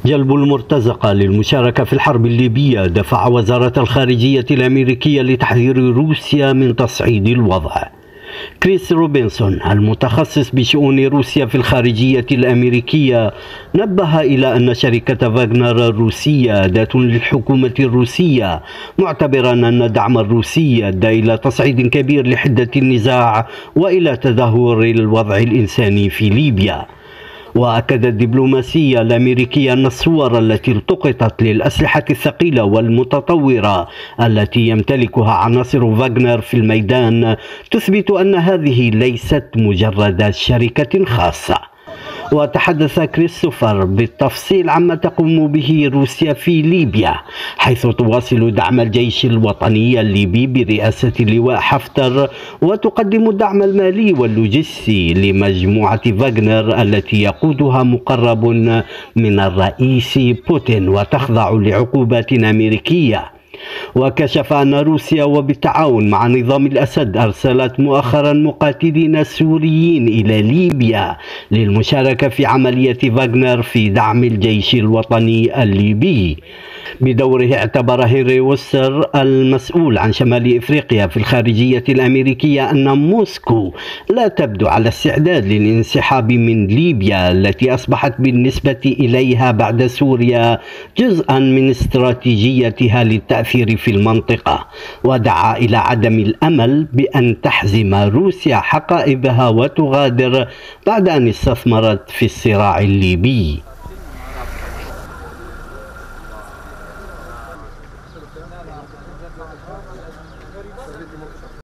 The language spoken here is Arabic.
جلب المرتزقة للمشاركة في الحرب الليبية دفع وزارة الخارجية الأمريكية لتحذير روسيا من تصعيد الوضع. كريس روبنسون المتخصص بشؤون روسيا في الخارجية الأمريكية نبه إلى أن شركة فاغنر الروسية أداة للحكومة الروسية، معتبرا أن دعم الروسي أدى إلى تصعيد كبير لحدة النزاع وإلى تدهور الوضع الإنساني في ليبيا. وأكد الدبلوماسية الأمريكية أن الصور التي التقطت للأسلحة الثقيلة والمتطورة التي يمتلكها عناصر فاغنر في الميدان تثبت أن هذه ليست مجرد شركة خاصة. وتحدث كريستوفر بالتفصيل عما تقوم به روسيا في ليبيا، حيث تواصل دعم الجيش الوطني الليبي برئاسة اللواء حفتر، وتقدم الدعم المالي واللوجستي لمجموعة فاغنر التي يقودها مقرب من الرئيس بوتين وتخضع لعقوبات أمريكية. وكشف أن روسيا وبالتعاون مع نظام الأسد أرسلت مؤخرا مقاتلين سوريين إلى ليبيا للمشاركة في عملية فاغنر في دعم الجيش الوطني الليبي. بدوره اعتبر هنري وستر المسؤول عن شمال إفريقيا في الخارجية الأمريكية أن موسكو لا تبدو على استعداد للانسحاب من ليبيا التي أصبحت بالنسبة إليها بعد سوريا جزءا من استراتيجيتها للتأثير في المنطقة، ودعا إلى عدم الأمل بأن تحزم روسيا حقائبها وتغادر بعد أن استثمرت في الصراع الليبي.